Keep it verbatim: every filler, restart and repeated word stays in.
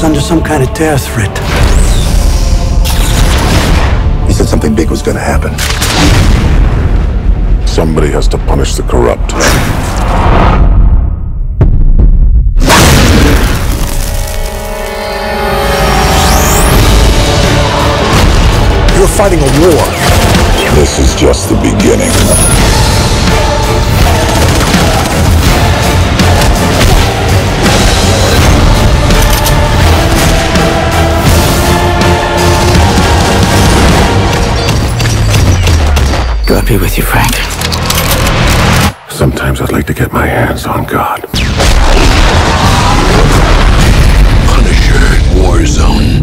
was under some kind of terror threat. He said something big was gonna happen. Somebody has to punish the corrupt. You're fighting a war. This is just the beginning. God be with you, Frank. Sometimes I'd like to get my hands on God. Punisher Warzone.